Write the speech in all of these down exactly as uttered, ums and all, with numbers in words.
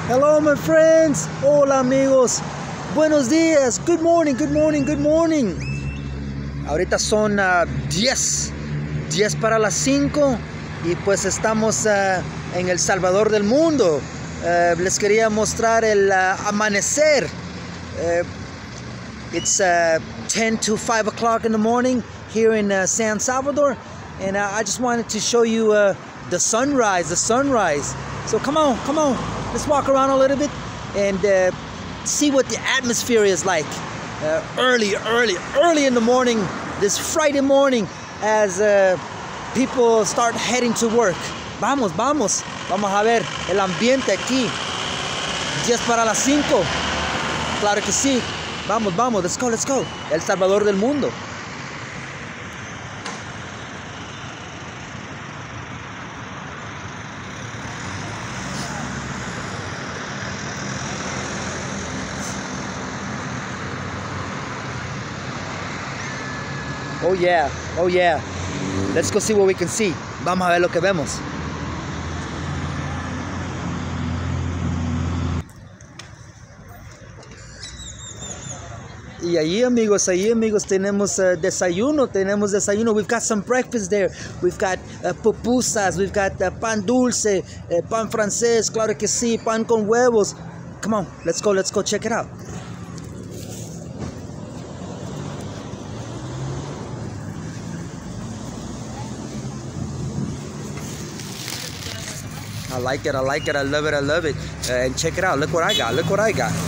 Hello, my friends. Hola, amigos. Buenos días. Good morning, good morning, good morning. Ahorita son uh, diez para las cinco y pues estamos uh, en El Salvador del mundo. Uh, les quería mostrar el uh, amanecer. Uh, it's uh, ten to five o'clock in the morning here in uh, San Salvador, and uh, I just wanted to show you uh, the sunrise, the sunrise. So come on, come on. Let's walk around a little bit and uh, see what the atmosphere is like uh, early, early, early in the morning, this Friday morning as uh, people start heading to work. Vamos, vamos, vamos a ver el ambiente aquí. diez para las cinco. Claro que sí. Vamos, vamos, let's go, let's go. El Salvador del mundo. Oh yeah, oh yeah. Let's go see what we can see. Vamos a ver lo que vemos. Y ahí amigos, ahí amigos tenemos uh, desayuno, tenemos desayuno. We've got some breakfast there. We've got uh, pupusas, we've got uh, pan dulce, uh, pan francés, claro que sí, pan con huevos. Come on, let's go, let's go check it out. I like it, I like it, I love it, I love it. Uh, and check it out, look what I got, look what I got.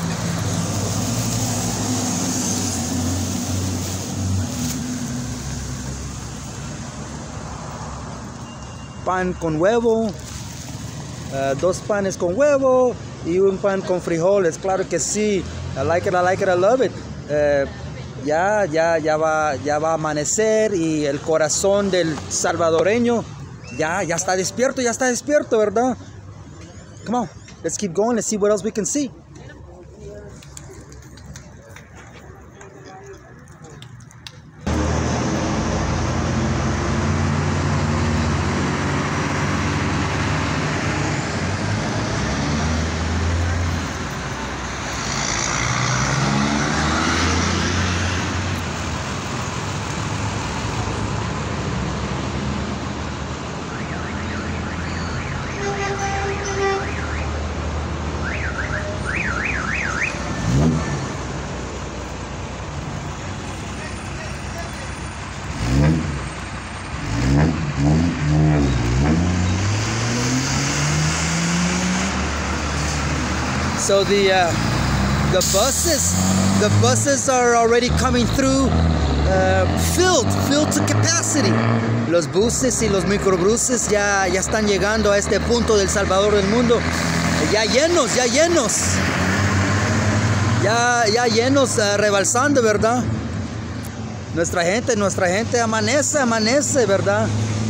Pan con huevo, uh, dos panes con huevo y un pan con frijoles, claro que sí. I like it, I like it, I love it. Uh, ya, ya, ya va, ya va a amanecer y el corazón del salvadoreño ya, ya está despierto, ya está despierto, ¿verdad? Come on, let's keep going, let's see what else we can see. So the uh, the buses, the buses are already coming through, uh, filled, filled to capacity. Los buses y los microbuses ya, ya están llegando a este punto del Salvador del mundo, ya llenos, ya llenos, ya, ya llenos, uh, rebalsando, ¿verdad? Nuestra gente, nuestra gente amanece, amanece, ¿verdad?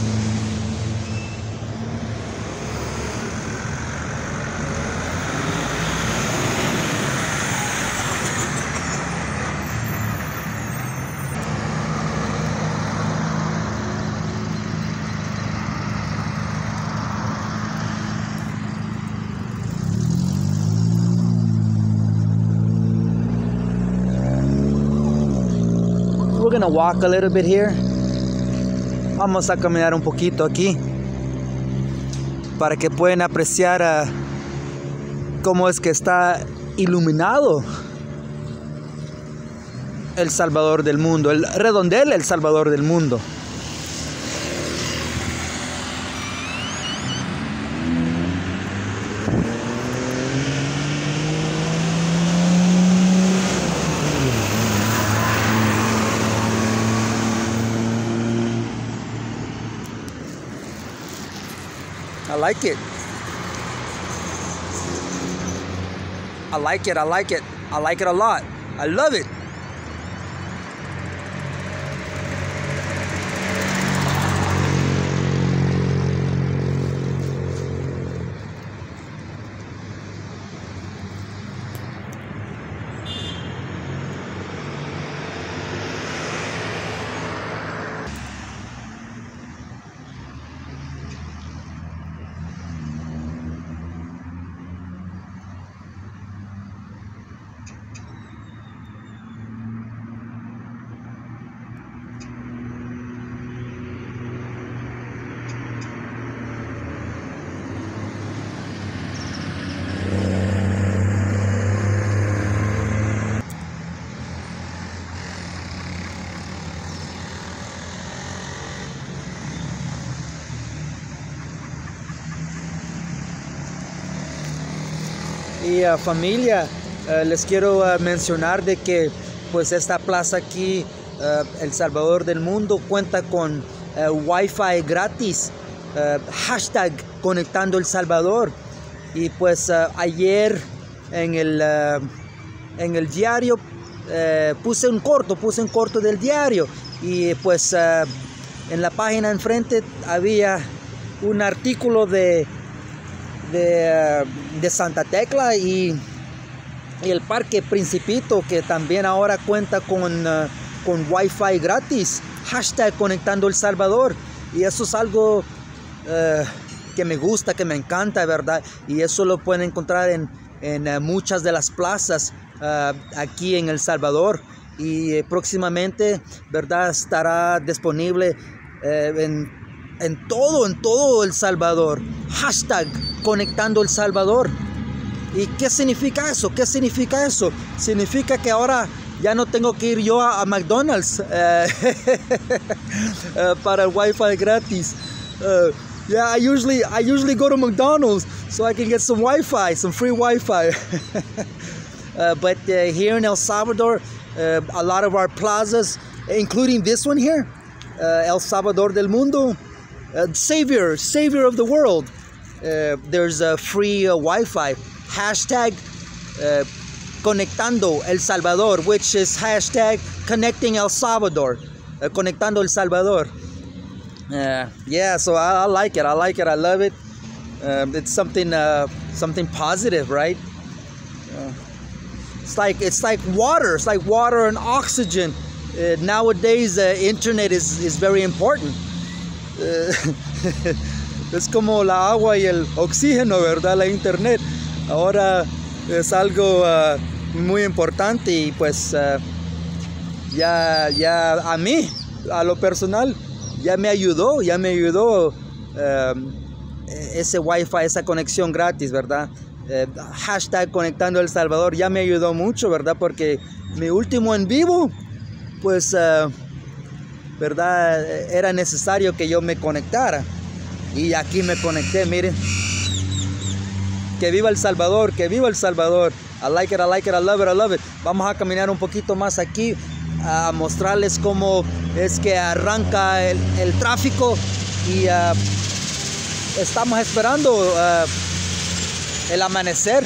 We're gonna walk a little bit here. Vamos a caminar un poquito aquí para que puedan apreciar uh, cómo es que está iluminado el Salvador del mundo, el redondel El Salvador del mundo. I like it. I like it, I like it. I like it a lot. I love it. Y uh, familia, uh, les quiero uh, mencionar de que pues esta plaza aquí, uh, El Salvador del Mundo, cuenta con uh, Wi-Fi gratis, uh, hashtag Conectando El Salvador. Y pues uh, ayer en el, uh, en el diario uh, puse un corto, puse un corto del diario y pues uh, en la página enfrente había un artículo de, de, uh, de Santa Tecla y, y el Parque Principito, que también ahora cuenta con, uh, con Wi-Fi gratis, hashtag Conectando El Salvador. Y eso es algo uh, que me gusta, que me encanta, ¿verdad? Y eso lo pueden encontrar en, en uh, muchas de las plazas uh, aquí en El Salvador. Y eh, próximamente, ¿verdad?, estará disponible eh, en, en todo, en todo El Salvador. Hashtag Conectando El Salvador. ¿Y qué significa eso? ¿Qué significa eso? Significa que ahora ya no tengo que ir yo a, a McDonald's eh, uh, para el Wi-Fi gratis. Uh, Yeah, I usually I usually go to McDonald's so I can get some Wi-Fi, some free Wi-Fi. uh, but uh, here in El Salvador, uh, a lot of our plazas, including this one here, uh, El Salvador del Mundo, uh, Savior, Savior of the world. Uh, there's a free uh, Wi-Fi. Hashtag uh, Conectando El Salvador, which is hashtag Connecting El Salvador, uh, Conectando El Salvador. Uh, yeah, so I, I like it. I like it. I love it. Uh, it's something, uh, something positive, right? Uh, it's like it's like water. It's like water and oxygen. Uh, nowadays, uh, internet is is very important. Uh, es como la agua y el oxígeno, ¿verdad? La internet. Ahora es algo uh, muy importante y pues uh, ya ya a mí, a lo personal, ya me ayudó, ya me ayudó um, ese Wi-Fi, esa conexión gratis, ¿verdad? Eh, hashtag Conectando El Salvador ya me ayudó mucho, ¿verdad? Porque mi último en vivo, pues, uh, ¿verdad? Era necesario que yo me conectara. Y aquí me conecté, miren. Que viva El Salvador, que viva El Salvador. I like it, I like it, I love it, I love it. Vamos a caminar un poquito más aquí, a mostrarles cómo es que arranca el, el tráfico y uh, estamos esperando uh, el amanecer.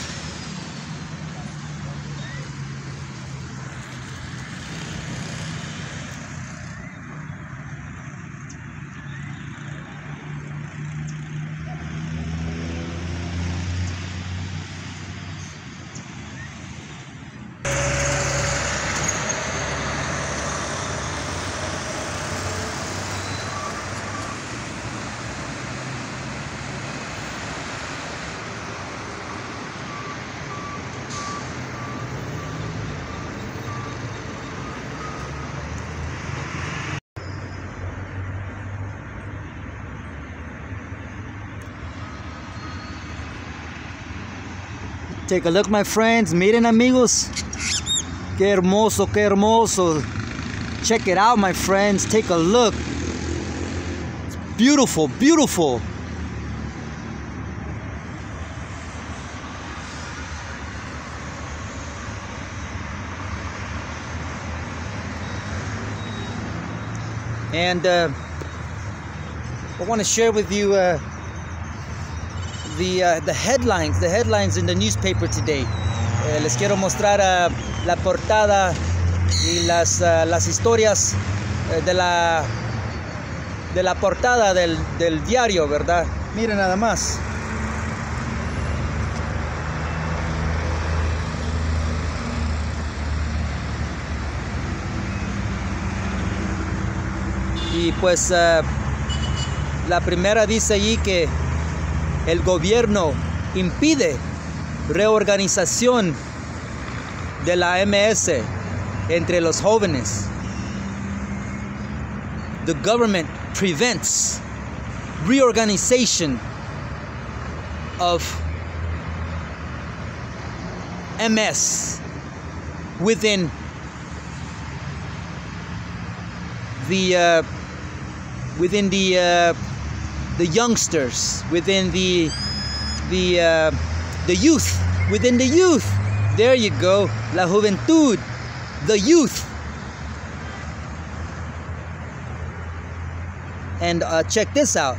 Take a look, my friends. Miren, amigos. Qué hermoso, qué hermoso. Check it out, my friends. Take a look. It's beautiful, beautiful. And uh, I want to share with you uh, the uh, the headlines, the headlines in the newspaper today. Eh, les quiero mostrar uh, la portada y las uh, las historias uh, de la de la portada del, del diario, ¿verdad? Miren nada más. Y pues uh, la primera dice allí que el gobierno impide reorganización de la M S entre los jóvenes. The government prevents reorganization of M S within the uh, within the uh, the youngsters, within the the uh, the youth within the youth. There you go, la juventud, the youth. And uh, check this out.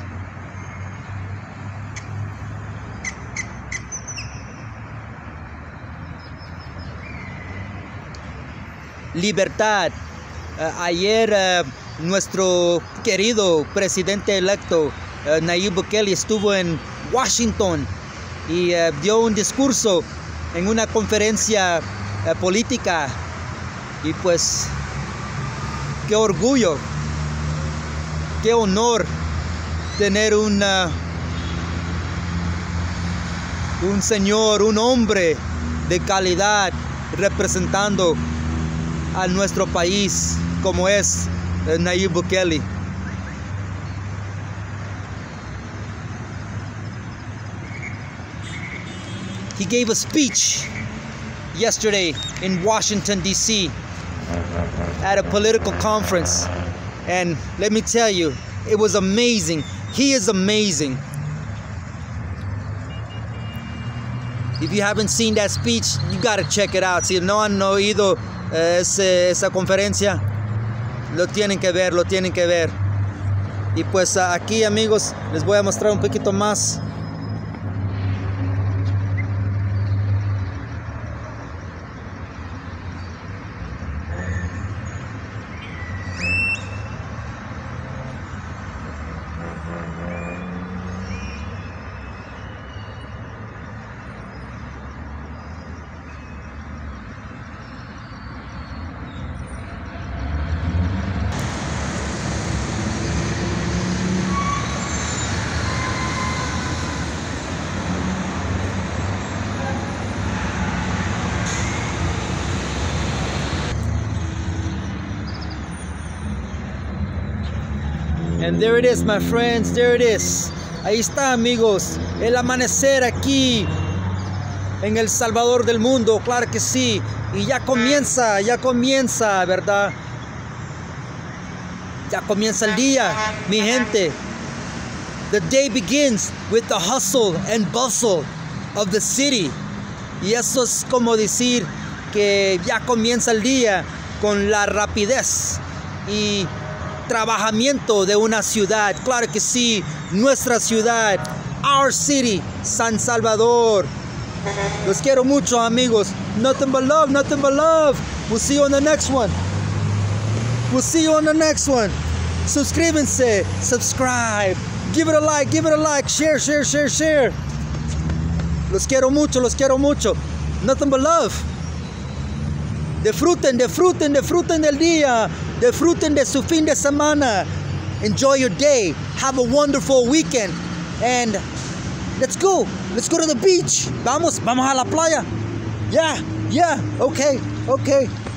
Libertad. Uh, ayer uh, nuestro querido presidente electo uh, Nayib Bukele estuvo en Washington y uh, dio un discurso en una conferencia uh, política, y pues qué orgullo, qué honor tener un, uh, un señor, un hombre de calidad representando a nuestro país como es uh, Nayib Bukele. He gave a speech yesterday in Washington, D C at a political conference, and let me tell you, it was amazing. He is amazing. If you haven't seen that speech, you gotta check it out. Si no han oído eh, ese, esa conferencia, lo tienen que ver, lo tienen que ver. Y pues aquí, amigos, les voy a mostrar un poquito más. And there it is, my friends, there it is. Ahí está, amigos, el amanecer aquí en El Salvador del mundo, claro que sí. Y ya comienza, ya comienza, ¿verdad? Ya comienza el día, mi gente. The day begins with the hustle and bustle of the city. Y eso es como decir que ya comienza el día con la rapidez y trabajamiento de una ciudad. Claro que sí, nuestra ciudad, our city, San Salvador. Los quiero mucho, amigos. Nothing but love, nothing but love. We'll see you on the next one. We'll see you on the next one. Suscríbanse, subscribe, give it a like, give it a like, share, share, share, share. Los quiero mucho, los quiero mucho. Nothing but love. Disfruten, disfruten, disfruten del día. Disfruten de su fin de semana. Enjoy your day. Have a wonderful weekend. And let's go. Let's go to the beach. Vamos, vamos a la playa. Yeah, yeah. Okay, okay.